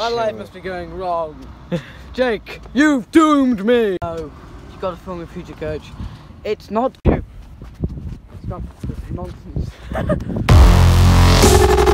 My life must be going wrong. Jake, you've doomed me! No, you gotta film a future coach. It's not you. Stop this nonsense.